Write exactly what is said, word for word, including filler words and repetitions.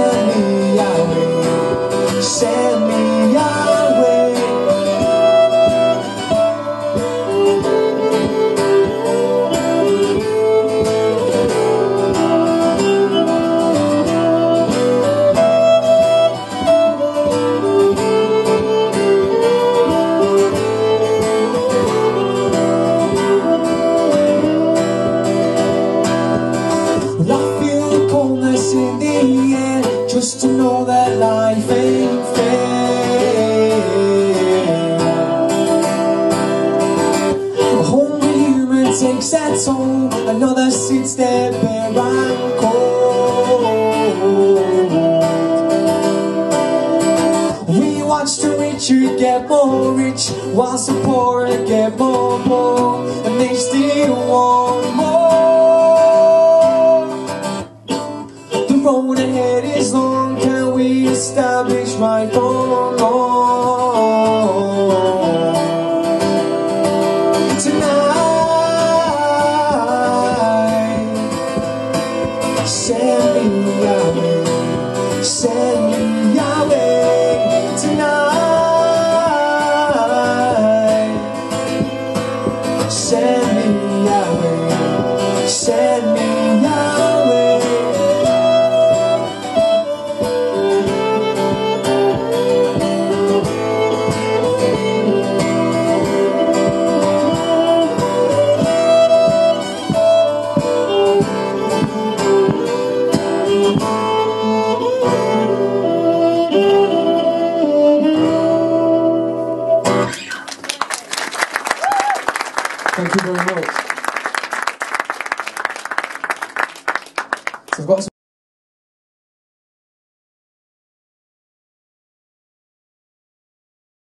send me away, send me away. In the air, just to know that life ain't fair. A hungry human takes that toll, another sits there bare and cold. We watch the richer get more rich, whilst the poorer get more poor, and they still want more. The road ahead is long, can we establish right from wrong? Tonight, send me away, send